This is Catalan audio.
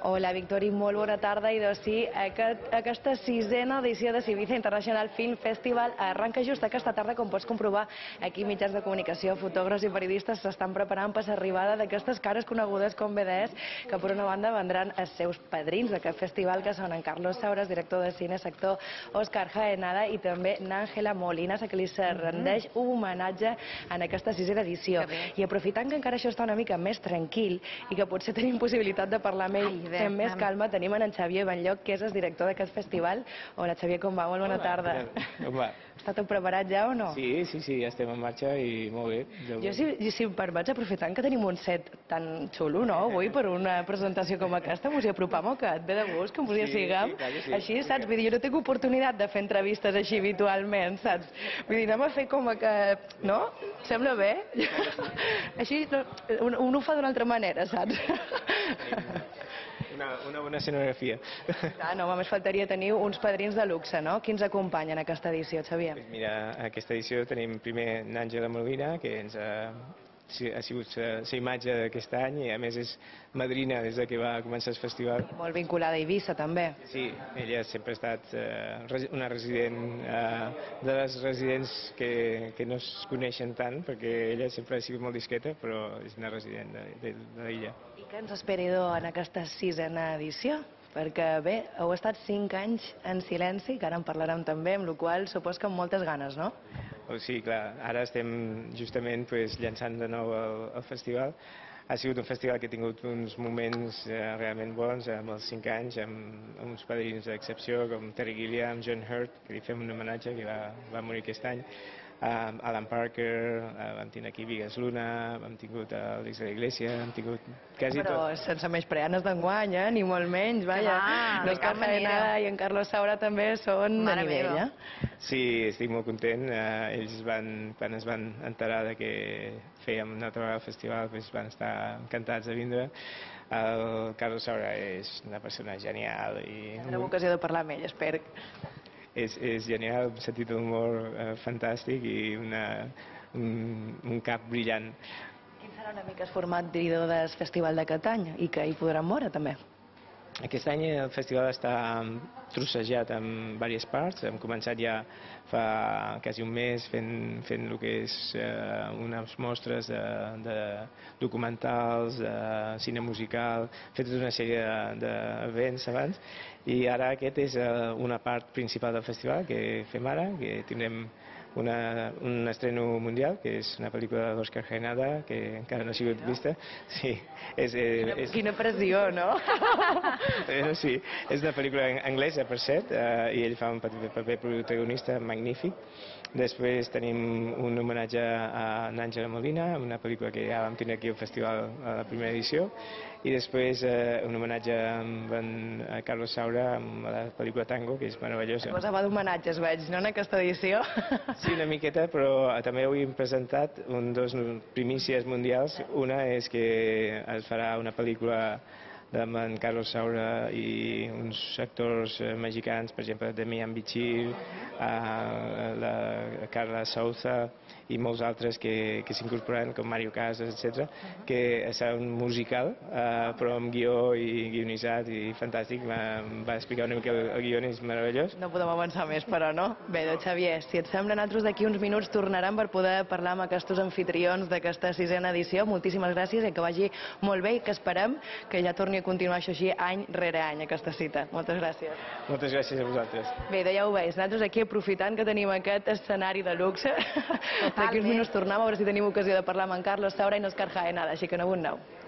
Hola, Victori, molt bona tarda. I doncs sí, aquesta sisena edició de Ibiza International Film Festival arranca just aquesta tarda, com pots comprovar. Aquí mitjans de comunicació, fotògrafs i periodistes s'estan preparant per l'arribada d'aquestes cares conegudes com BDS, que per una banda vendran els seus padrins d'aquest festival, que són en Carlos Saura, director de cine, sector Òscar Jaenada, i també n'Àngela Molinas, a qui li se rendeix un homenatge en aquesta sisena edició. I aprofitant que encara això està una mica més tranquil i que potser tenim possibilitat de parlar amb ell fem més calma, tenim en Xavier Benlloc, que és el director d'aquest festival. Hola, Xavier, com va? Molt bona tarda. Com va? Està tot preparat ja o no? Sí, ja estem en marxa i molt bé. Jo, si em permets, aprofitant que tenim un set tan xulo, no?, avui, per una presentació com aquesta, m'ho hi apropam o que et ve de gust, que m'ho hi siguem? Així, saps? Vull dir, jo no tinc oportunitat de fer entrevistes així habitualment, saps? Vull dir, anem a fer com que... No? Sembla bé? Així, un ho fa d'una altra manera, saps? Una bona escenografia. Clar, no, només faltaria tenir uns padrins de luxe, no? Qui ens acompanya en aquesta edició, Xavier? Mira, en aquesta edició tenim primer n'Àngela Molina, que ens ha sigut la imatge d'aquest any i a més és madrina des que va començar el festival. Molt vinculada a Eivissa, també. Sí, ella sempre ha estat una resident de les residents que no es coneixen tant, perquè ella sempre ha sigut molt discreta, però és una resident de l'illa. I què ens espera en aquesta sisena edició? Perquè bé, heu estat 5 anys en silenci, que ara en parlarem també, amb la qual cosa supos que amb moltes ganes, no? Sí, clar, ara estem justament llançant de nou el festival. Ha sigut un festival que ha tingut uns moments realment bons, amb els 5 anys, amb uns padrins d'excepció, com Terry Gilliam, John Hurt, que li fem un homenatge, que va morir aquest any, Alan Parker, vam tenir aquí Vigas Luna, hem tingut l'Eix de l'Iglésia, hem tingut quasi tot. Però sense menysprear-nos d'enguany, ni molt menys, vaja. L'Òscar Jaenada i en Carlos Saura també són de nivell, Sí, estic molt content. Ells quan es van enterar que fèiem una altra vegada el festival, van estar encantats de vindre. El Carlos Saura és una persona genial. Tindrem ocasió de parlar amb ell, espero. És genial, un sentit d'humor fantàstic i un cap brillant. Quin serà una mica el format del festival d'aquest any i que hi podrem veure també? Aquest any el festival està trossejat en diverses parts. Hem començat ja fa quasi un mes fent el que és unes mostres de documentals, de cine musical, fet tota una sèrie d'events abans, i ara aquest és una part principal del festival que fem ara, que tindrem un estreno mundial, que és una pel·lícula d'Òscar Jaenada, que encara no ha sigut vista. Sí, Quina pressió, no? Sí, és una pel·lícula anglesa, per cert, i ell fa un paper protagonista magnífic. Després tenim un homenatge a n'Àngela Molina, una pel·lícula que ja vam tenir aquí al festival a la primera edició, i després un homenatge a Carlos Saura amb la pel·lícula Tango, que és meravellosa. Cosa va d'homenatges, veig, no, en aquesta edició? Sí, una miqueta, però també avui hem presentat dos primícies mundials. Una és que es farà una pel·lícula amb en Carlos Saura i uns actors mexicans, per exemple, Demian Bichir, la Carla Souza i molts altres que s'incorporaran, com Mario Casas, etc., que serà un musical, però amb guió i guionitzat i fantàstic. Va explicar una mica el guió, és meravellós. No podem avançar més, però no? Bé, doncs, Xavier, si et sembla, nosaltres d'aquí uns minuts tornarem per poder parlar amb aquests anfitrions d'aquesta sisena edició. Moltíssimes gràcies i que vagi molt bé i que esperem que ja torni a continuar això així any rere any, aquesta cita. Moltes gràcies. Moltes gràcies a vosaltres. Bé, ja ho veus, nosaltres aquí aprofitant que tenim aquest escenari de luxe, d'aquí uns minuts tornem a veure si tenim ocasió de parlar amb en Carlos Saura i en Òscar Jaenada, així que no ho nou.